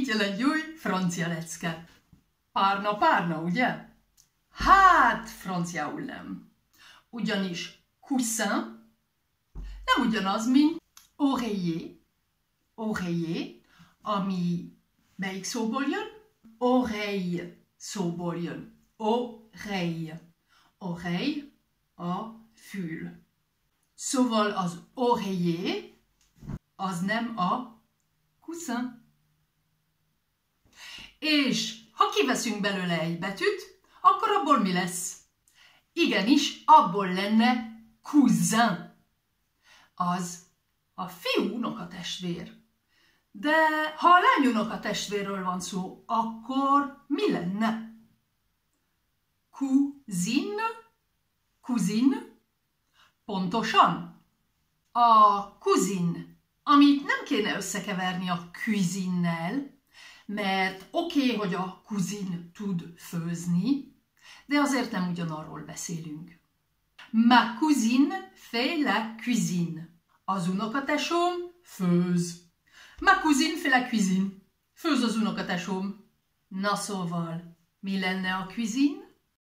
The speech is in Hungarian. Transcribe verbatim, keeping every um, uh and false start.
mit jelent egy új francia lecke? Párna, párna, ugye? Hát, franciául nem. Ugyanis coussin nem ugyanaz, mint oreiller. Oreiller, ami melyik szóból jön? Oreille szóból jön. Oreille. Oreille a fül. Szóval az oreiller az nem a coussin. És ha kiveszünk belőle egy betűt, akkor abból mi lesz? Igenis, abból lenne cousin. Az a fiú unokatestvér. De ha a lány unokatestvérről van szó, akkor mi lenne? Cousine? Cousine? Pontosan. A cousine, amit nem kéne összekeverni a cuisine-nel, mert oké, okay, hogy a cousine tud főzni, de azért nem ugyanarról beszélünk. Ma cousine fait la cuisine. Az unokatesóm főz. Ma cousine fait la cuisine. Főz az unokatesóm. Na szóval, mi lenne a cuisine?